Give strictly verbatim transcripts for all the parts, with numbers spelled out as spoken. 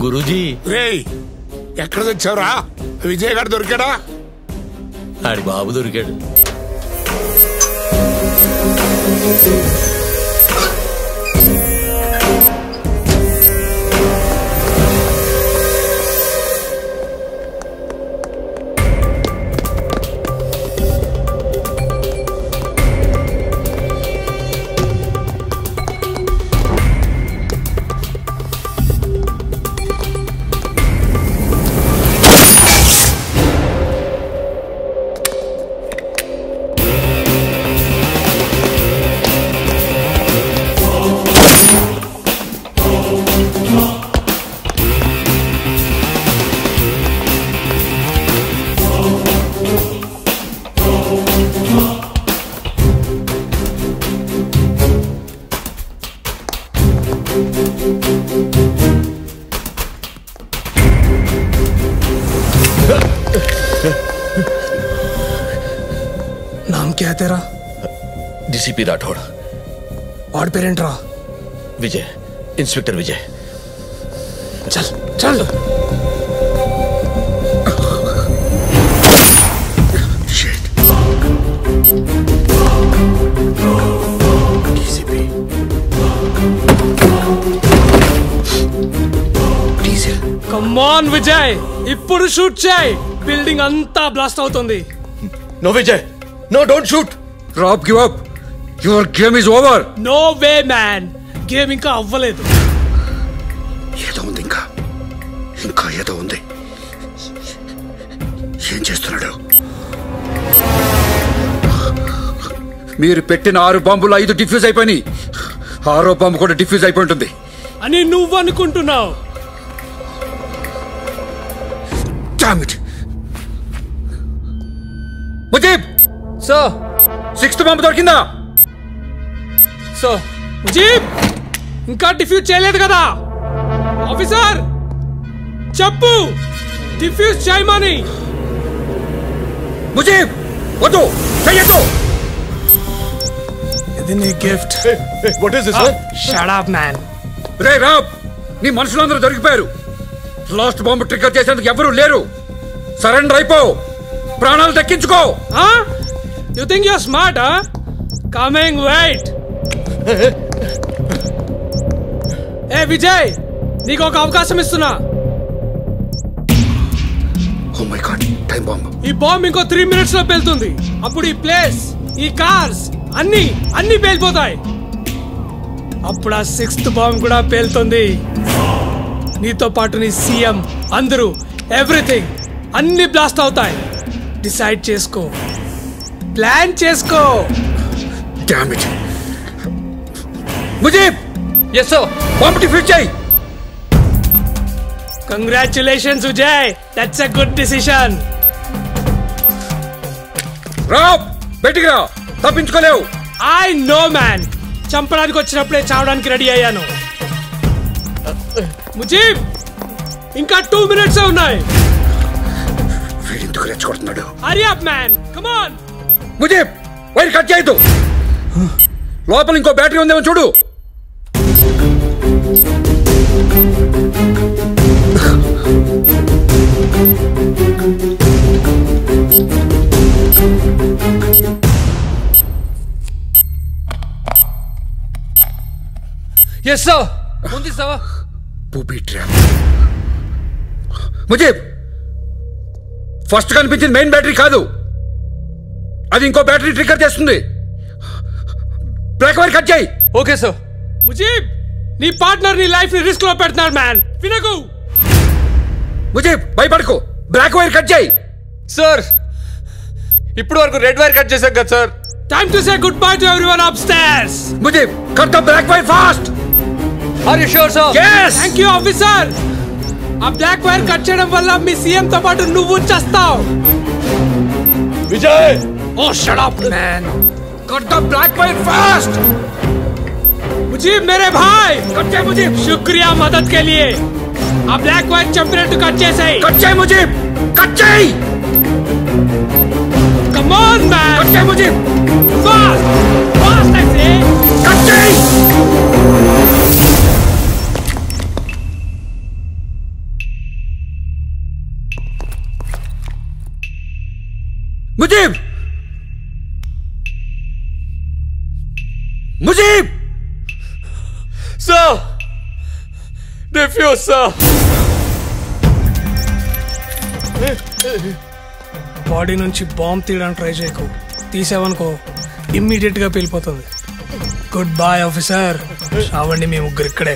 గురూజీ. రేయ్ ఎక్కడ తెచ్చావురా? విజయ్ గారు దొరికాడా? ఆడి బాబు దొరికాడు. नाम क्या है तेरा? डीसीपी राठौड़। और पेरेंट रहा? विजय, इंस्पेक्टर विजय। चल चल। डीसीपी कम ऑन विजय, इप्पुडु शूट చేయి. బిల్డింగ్ అంతా బ్లాస్ట్ అవుతుంది. No Vijay, no don't shoot. Rob, give up. Your game is over. No way man, game ఇంకా అవ్వలేదు. ఏదో ఉంది, ఇంకా ఇంకా ఏదో ఉంది. ఏం చేస్తున్నాడు? మీరు పెట్టిన ఆరు బాంబులు ఐదు డిఫ్యూజ్ అయిపోయినాయి. ఆరో బాంబు కూడా డిఫ్యూజ్ అయిపోయి ఉంటుంది అని నువ్వు అనుకుంటున్నావు. Damn it. Mujeeb sir, sixth bomb దొరికిందా? సార్ ముజీబ్ ఇంకా డిఫ్యూజ్ చేయలేదు కదా? ఆఫీసర్ చెప్పు, డిఫ్యూజ్ చేయమని. ముజీబ్ వద్దు, చెయ్యొద్దు. ఇది నీ gift. What is this, sir? Shut up man. రే రాబ్, నీ మనుషులందరూ దొరికిపోయారు. లాస్ట్ బాంబు ట్రిగ్గర్ చేసేందుకు ఎవరూ లేరు. సరెండర్ అయిపో, ప్రాణాలు దక్కించుకో. You think you are smart? Coming wait. ఏ విజయ్, నీకు ఒక అవకాశం ఇస్తున్నా. Oh my god, time bomb. ఈ బాంబ్ ఇంకో త్రీ మినిట్స్ లో పేలుతుంది. అప్పుడు ఈ ప్లేస్, ఈ కార్స్ అన్ని అన్ని పేలిపోతాయి. అప్పుడు ఆ సిక్స్త్ బాంబ్ కూడా పేలుతుంది. నీతో పాటు నీ సీఎం, అందరూ, ఎవ్రీథింగ్ అన్ని బ్లాస్ట్ అవుతాయి. డిసైడ్ చేసుకో, ప్లాన్ చేసుకో. Damn it. Mujeeb, yes sir. Bomb defuse చేయి. Congratulations Vijay, that's a good decision. Rob, బయటికి రా, తప్పించుకోలేవు. ఐ నో మ్యాన్, చంపడానికి వచ్చినప్పుడే చావడానికి రెడీ అయ్యాను. ముజీబ్, ఇంకా టూ మినిట్స్ ఉన్నాయి. వీడిందుకు రెచ్చగొడుతున్నాడు. Hurry up man, come on. Mujeeb, wire cut చేయొద్దు. లోపల ఇంకో బ్యాటరీ ఉందేమో చూడు. Yes sir. ఉంది sir. Booby trap. Mujeeb, first కనిపించింది మెయిన్ బ్యాటరీ కాదు, అది ఇంకో బ్యాటరీ ట్రిగ్గర్ చేస్తుంది. బ్లాక్ వైర్ కట్ చేయి. Okay sir. ముజీబ్, నీ పార్ట్నర్ నీ లైఫ్ ని రిస్క్ లో పెడుతున్నాడు మ్యాన్, వినకు. ముజీబ్, భయపడకు, బ్లాక్ వైర్ కట్ చేయి. సార్, ఇప్పుడు వరకు రెడ్ వైర్ కట్ చేశాం కదా sir. Time to say goodbye to everyone upstairs. Mujeeb, cut the black wire fast. Are you sure sir? yes. Thank you officer. ఆ బ్లాక్ వైర్ కట్ చేయడం వల్ల మీ CM తో పాటు నువ్వు చేస్తావు. Vijay, oh shut up man. Cut the black wire fast. Mujeeb मेरे भाई, कट जाए मुजीब. शुक्रिया मदद के लिए. आ ब्लैक वाइट चंपरेट कट చేసాయి. कट जाए मुजीब, कट जाए. Come on man. कट जाए मुजीब. Fast, fast ऐसे. कट जाए. Mujeeb sir defuse sir. Body నుంచి బాంబ్ తీయడానికి ట్రై చేయకు. తీసావనుకో ఇమ్మీడియట్ గా పేలిపోతుంది. Good bye officer. రావండి మీ ముగ్గురు ఇక్కడే.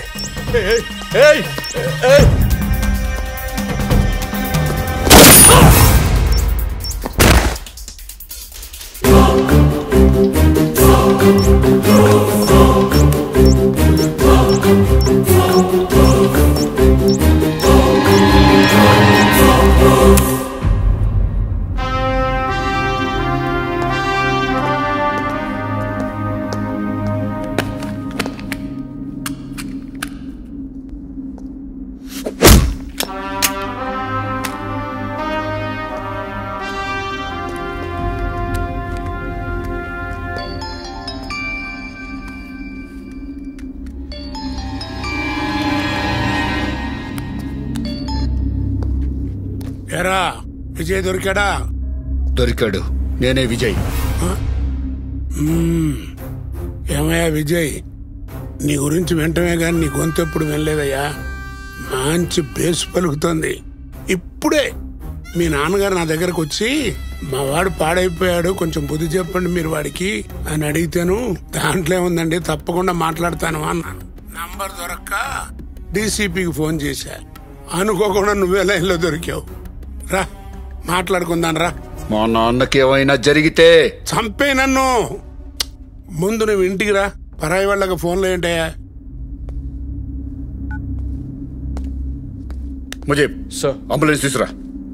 ఎరా విజయ్ దొరికాడా? దొరికాడు. నేనే విజయ్. ఏమయ్యా విజయ్, నీ గురించి వెంటనే గాని నీ గొంతు ఎప్పుడు వినలేదయ్యా. మంచి బేసు పలుకుతుంది. ఇప్పుడే మీ నాన్నగారు నా దగ్గరకు వచ్చి మా వాడు పాడైపోయాడు, కొంచెం బుద్ధి చెప్పండి మీరు వాడికి అని అడిగితేను దాంట్లో ఏముందండి తప్పకుండా మాట్లాడతాను అన్నాను. నంబర్ దొరక్క డీసీపీకి ఫోన్ చేశా. అనుకోకుండా నువ్వే లైన్లో దొరికావు. రా మాట్లాడుకుందాం రా. మా నాన్నకి ఏమైనా జరిగితే చంపే నన్ను. ముందు నువ్వు ఇంటికి రా. పరాయి వాళ్ళకి ఫోన్లో ఏంటయ్యా? ముజీబ్ సార్ అంబులెన్స్ తీసురా.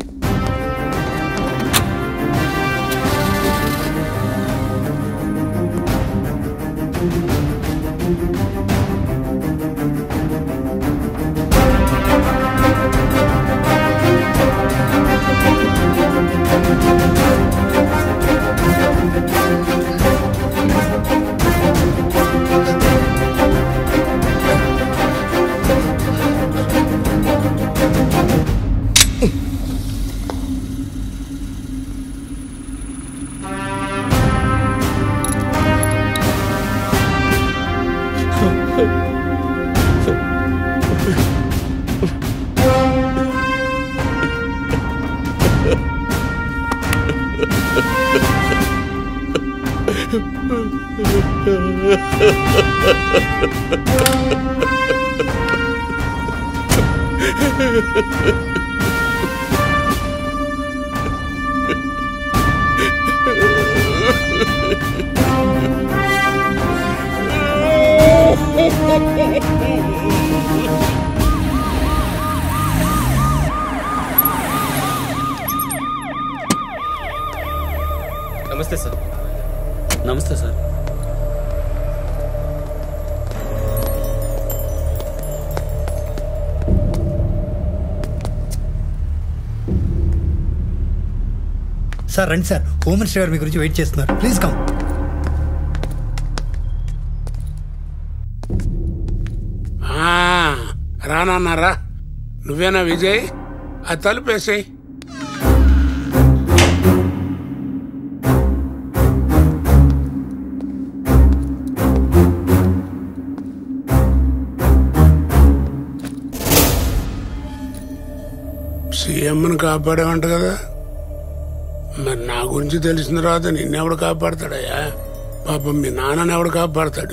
Namaste sir. Namaste sir. Sir రండి సార్, హోమ్ మినిస్టర్ గారు మీ గురించి వెయిట్ చేస్తున్నారు. Please come. రానన్నారా? నువ్వేనా విజయ్? ఆ తలుపేసాయి. సీఎంను కాపాడేవంట కదా, మరి నా గురించి తెలిసిన తర్వాత నిన్నెవడు కాపాడతాడయ్యా? పాపం మీ నాన్నని ఎవడు కాపాడతాడు?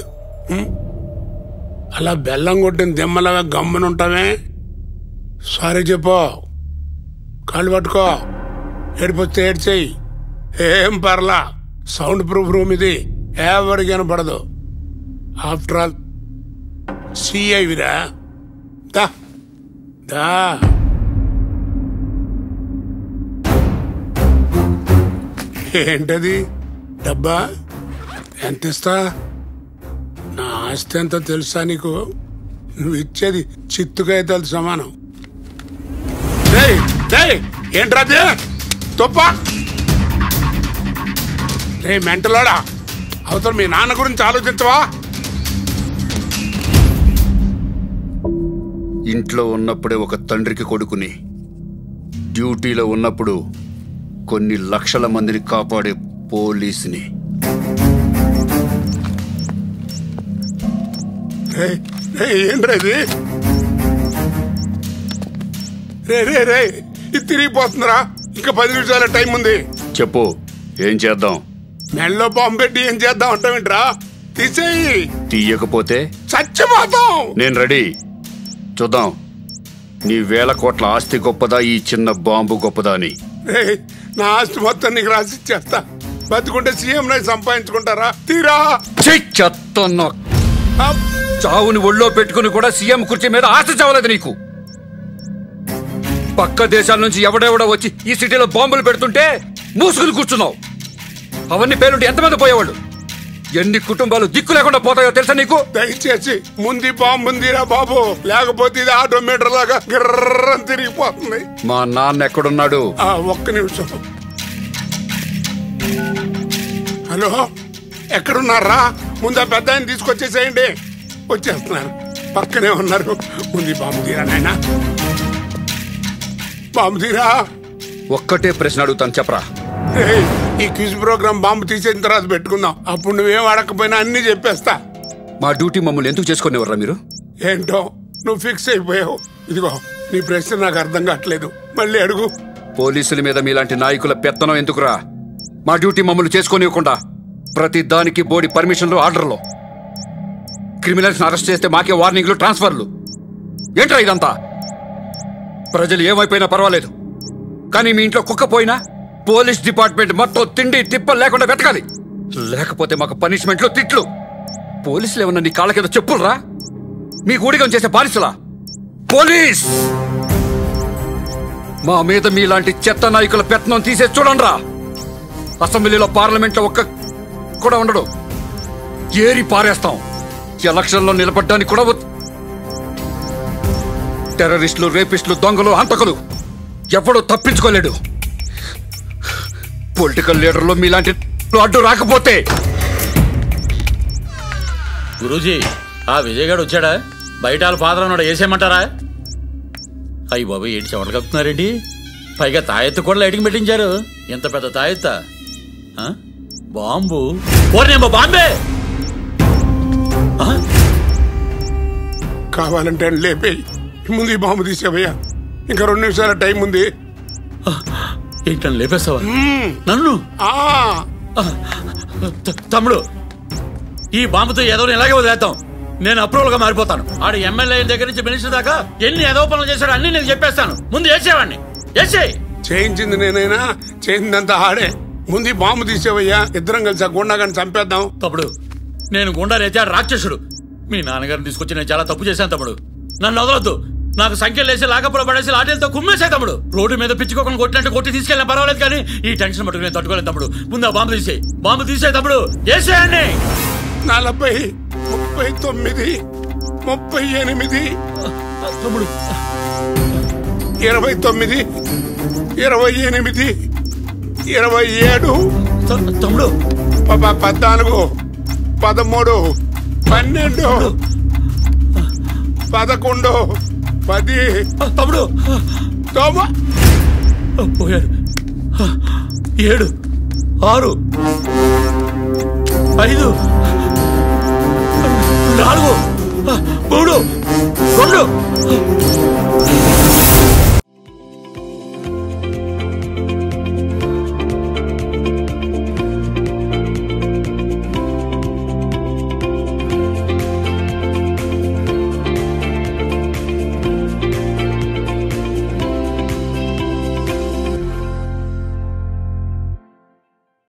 అలా బెల్లం కొట్టిన దిమ్మలాగా గమ్మునుంటామే. సారీ చెప్పో, కాళ్ళు పట్టుకో, ఏడిపోతే ఏడ్చేయి, ఏం పర్లా. సౌండ్ ప్రూఫ్ రూమ్ ఇది, ఎవరికి వినపడదు. After all సిఐవిరా. దా దా ఏంటది? డబ్బా ఎంత ఇస్తా? నా ఆస్తి ఎంతో తెలుసా నీకు? నువ్వు ఇచ్చేది చిత్తుకాయతలు సమానం. ఏంట్రాది తొప్ప? రే మెంటలోడా, అవతల మీ నాన్న గురించి ఆలోచించవా? ఇంట్లో ఉన్నప్పుడే ఒక తండ్రికి కొడుకుని, డ్యూటీలో ఉన్నప్పుడు కొన్ని లక్షల మందిని కాపాడే పోలీసుని. ఏంట్రా ఇది? రే రే రే ఇది తిరిగిపోతుందిరా. ఇంకా పది నిమిషాల టైం ఉంది. చెప్పు, ఏం చేద్దాం? మెల్లో బాంబు పెట్టి ఏం చేద్దాం అంటావేంట్రా? తీసేయి. తీయకపోతే చచ్చిపోతాం. నేను రెడీ. చూద్దాం నీ వేల కోట్ల ఆస్తి గొప్పదా, ఈ చిన్న బాంబు గొప్పదా అని. నా ఆస్తి మొత్తం నీకు రాసిచ్చేస్తా. బతుకుంటే సీఎం నై సంపాదించుకుంటారా? తీరా. చెత్త చావుని ఒళ్ళో పెట్టుకుని కూడా సీఎం కుర్చీ మీద ఆశ చావలేదు నీకు. పక్క దేశాల నుంచి ఎవడెవడో వచ్చి ఈ సిటీలో బాంబులు పెడుతుంటే మూసుకుని కూర్చున్నావు. అవన్నీ పేరుంటే ఎంతమంది పోయేవాళ్ళు? ఎన్ని కుటుంబాలు దిక్కు లేకుండా పోతాయో తెలుసా నీకు? దయచేసి ముందు బాంబు ఉందిరా బాబు, లేకపోతే ఇది ఆటోమీటర్ లాగా గిర్రని తిరిగిపోతుంది. మా నాన్న ఎక్కడున్నాడు? ఒక్క నిమిషం. హలో, ఎక్కడున్నారా? ముందు ఆ పెద్ద ఆయన తీసుకొచ్చేసేయండి. వచ్చేస్తున్నారు, పక్కనే ఉన్నారు. ముందు బాంబు తీరా నాయనా, బాంబు తీరా. ఒక్కటే ప్రశ్న అడుగుతాను, చెప్పరా. ఈ క్విజ్ ప్రోగ్రామ్ బాంబు తీసేసిన తర్వాత పెట్టుకుందాం. అప్పుడు నువ్వేం అడగకపోయినా అన్ని చెప్పేస్తా. మా డ్యూటీ మమ్మల్ని ఎందుకు చేసుకునేవర్రా మీరు? ఏంటో నువ్వు ఫిక్స్ అయిపోయావు. ఇదిగో నీ ప్రశ్న నాకు అర్థం కావట్లేదు, మళ్ళీ అడుగు. పోలీసుల మీద మీలాంటి నాయకుల పెత్తనం ఎందుకురా? మా డ్యూటీ మమ్మల్ని చేసుకునివ్వకుండా ప్రతి దానికి బోర్డు పర్మిషన్లు, ఆర్డర్లు. క్రిమినల్స్ అరెస్ట్ చేస్తే మాకే వార్నింగ్లు, ట్రాన్స్ఫర్లు. ఏంట్రా ఇదంతా? ప్రజలు ఏమైపోయినా పర్వాలేదు, కానీ మీ ఇంట్లో కుక్క పోయినా పోలీస్ డిపార్ట్మెంట్ మొత్తం తిండి తిప్పలు లేకుండా వెతకాలి. లేకపోతే మాకు పనిష్మెంట్లు, తిట్లు. పోలీసులు ఏమన్నా నీ కాళ్ళ కింద చెప్పులరా? మీ ఊడిగం చేసే బానిసలా? పోలీస్ మా మీద మీలాంటి చెత్త నాయకుల పెత్తనం తీసే చూడండిరా. అసెంబ్లీలో, పార్లమెంట్లో ఒక్క కూడా ఉండడు. ఏరి పారేస్తాం. ఎలక్షన్లో నిలబడ్డానికి కూడా టెర్రరిస్టులు, రేపిస్టులు, దొంగలు, హంతకులు ఎవడో తప్పించుకోలేడు. పొలిటికల్ లీడర్లు మీలాంటి అడ్డు రాకపోతే. గురూజీ, ఆ విజయ్ గారు వచ్చాడా? బయట వాళ్ళ ఫాదర్ ఉన్నాడు, వేసేయమంటారా? అయ్యి బాబు, ఏంటి చెమటలు కక్కుతున్నారండి? పైగా తాయెత్తు కూడా లైటింగ్ పెట్టించారు. ఎంత పెద్ద తాయెత్తా? బాంబు ఓర్నేమో బాంబే. కావాలంటే లేపేయి. ముందు ఈ బాంబు తీసేవయ్యా, ఇంకా రెండు నిమిషాల టైం ఉంది. ఏంటని లేపేస్తావా నన్ను? తమ్ముడు, ఈ బాంబుతో ఏదో ఇలాగే వదిలేద్దాం. నేను అప్రూవల్ గా మారిపోతాను. ఆడు ఎమ్మెల్యే దగ్గర నుంచి మినిస్టర్ దాకా ఎన్ని ఏదో పనులు చేశాడు అన్ని నేను చెప్పేస్తాను. ముందు వేసేవాడిని. వేసేయి. చేయించింది నేనైనా, చేయిందంతా ఆడే. ముందు ఈ బాంబు తీసేవయ్యా, ఇద్దరం కలిసి ఆ గుండాగాన్ని చంపేద్దాం. తమ్ముడు, నేను గుండానైతే ఆడు రాక్షసుడు. మీ నాన్నగారిని తీసుకొచ్చి నేను చాలా తప్పు చేశాను తమ్ముడు. నన్ను వదలొద్దు. నాకు సంఖ్యలు వేసి లాకపులో పడేసి లాఠీలతో కుమ్మేసాయి తమ్ముడు. రోడ్డు మీద పిచ్చుకోకుండా కొట్టినట్టు కొట్టి తీసుకెళ్ళినా పర్వాలేదు, కానీ ఈ టెన్షన్ మటుకు నేను తట్టుకోలేదు తమ్ముడు. ముందు ఆ బాంబు తీసేయి. బాంబు తీసేయి తమ్ముడు, వేసేయండి. నలభై, ముప్పై తొమ్మిది, ముప్పై ఎనిమిది తమ్ముడు, ఇరవై తొమ్మిది, ఇరవై ఎనిమిది, ఇరవై ఏడు తమ్ముడు, పద్నాలుగు, పదమూడు, పన్నెండు, పదకొండు, పది. తమ్ముడు పోయాడు. ఏడు, ఆరు, ఐదు, నాలుగు, మూడు, రెండు.